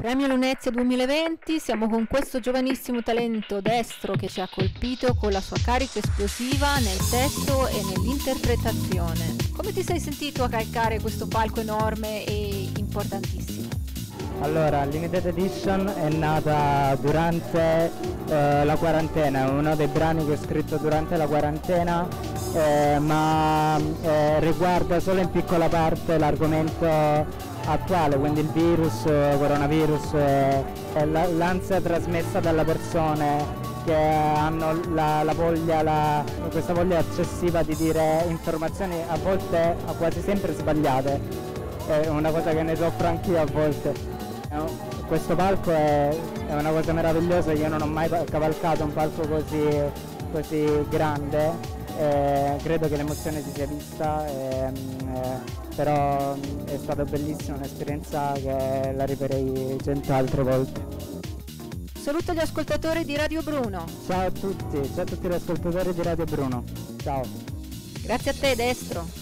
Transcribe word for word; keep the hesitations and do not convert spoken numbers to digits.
Premio Lunezia duemilaventi, siamo con questo giovanissimo talento destro che ci ha colpito con la sua carica esplosiva nel testo e nell'interpretazione. Come ti sei sentito a calcare questo palco enorme e importantissimo? Allora, Limited Edition è nata durante eh, la quarantena, è uno dei brani che ho scritto durante la quarantena, eh, ma eh, riguarda solo in piccola parte l'argomento attuale, quindi il virus, eh, coronavirus, eh, la, l'ansia trasmessa dalle persone che hanno la, la voglia, la, questa voglia eccessiva di dire informazioni a volte, a quasi sempre sbagliate. È una cosa che ne soffro anch'io a volte. Questo palco è, è una cosa meravigliosa, io non ho mai cavalcato un palco così, così grande, eh, credo che l'emozione si sia vista, eh, eh, però è stata bellissima, un'esperienza che la rifarei cento altre volte. Saluto gli ascoltatori di Radio Bruno. Ciao a tutti, ciao a tutti gli ascoltatori di Radio Bruno, ciao. Grazie a te Destro.